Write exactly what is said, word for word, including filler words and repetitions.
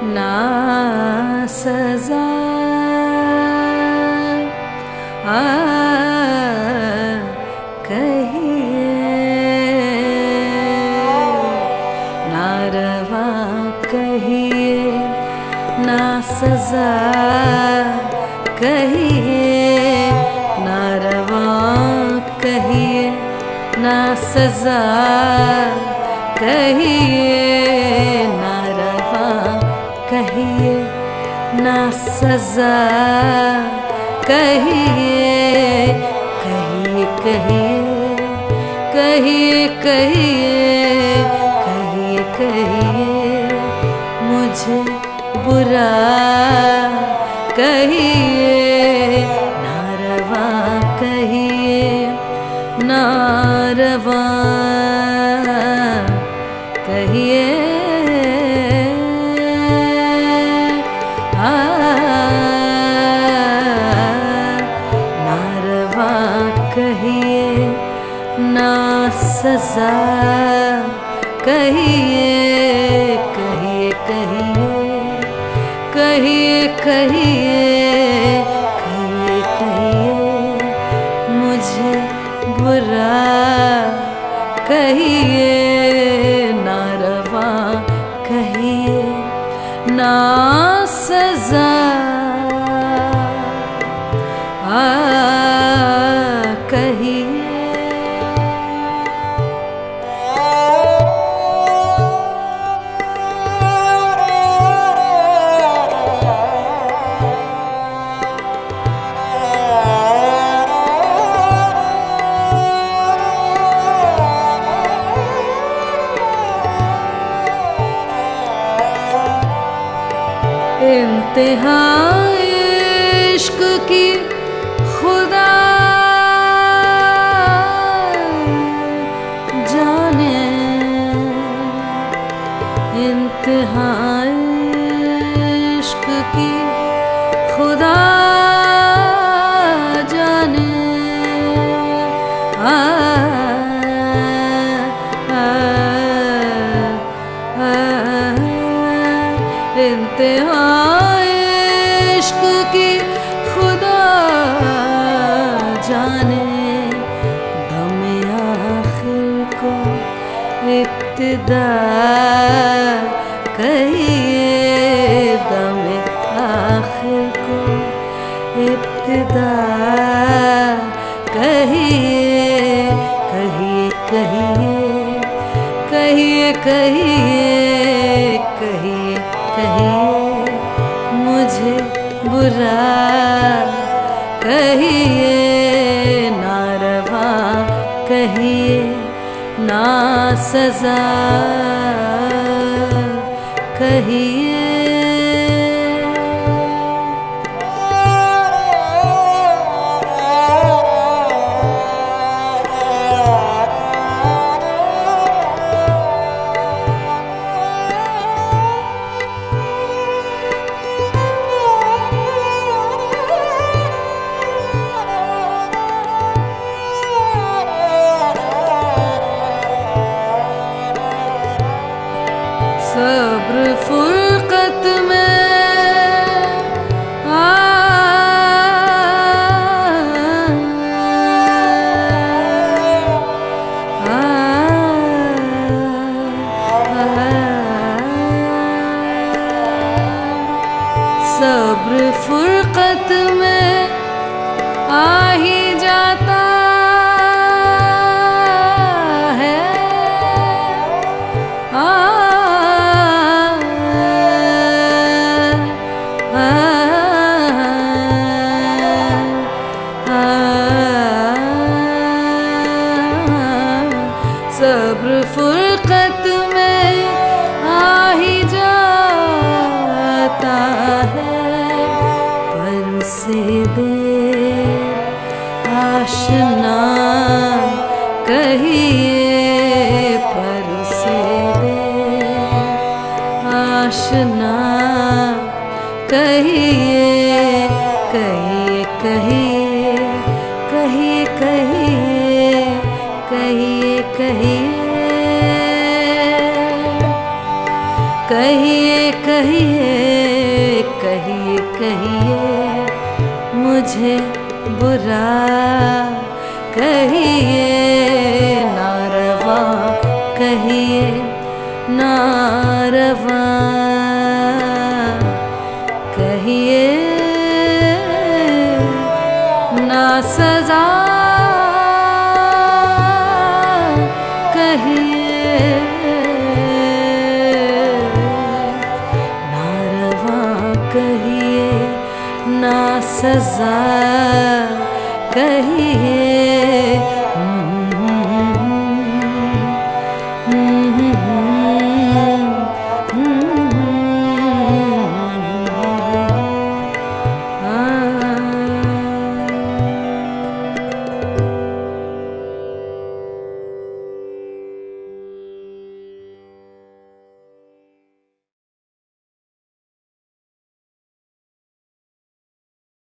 ना सजा आ कहिए, ना-रवा कहिए, ना सजा कहिए, ना-रवा कहिए, ना सजा कहिए, ना-रवा कहिए, ना सजा कहिए, कहिए कहिए कहिए कहिए कहिए मुझे बुरा कहिए, ना-रवा कहिए, ना-रवा कहिए, आ ना-रवा कहिए, ना सजा कहिए, कहिए कहिए कहिए कहिए कहिए मुझे बुरा कहिए, ना-रवा कहिए, ना सजा आ कहिए। इंतहा इश्क की खुदा जाने, इंतहा इश्क की खुदा जाने, आ इंतहा इश्क की खुदा जाने, दम आखिर को इब्तिदा कहिए, दम आखिर को इब्तिदा कहिए, कहिए कहिए कहिए कहिए कहिए कहिए मुझे बुरा कहिए, ना-रवा कहिए, ना सजा कहिए। सब्र फुरकत में आ, आ, आ, सब्र फुरकत में आ ही जाता है, आ सब्र फुरकत में आ ही जाता है, पर उसे देर आशना कहिए, पर उसे देर आशना कहिए, कहिए कहिए कहिए कहिए कहिए कहिए कहिए कहिए कहिए कहिए मुझे बुरा कहिए, ना-रवा कहिए ना-रवा कहिए, ना सजा कहिए, ना-रवा कहिए ना सजा कहिए।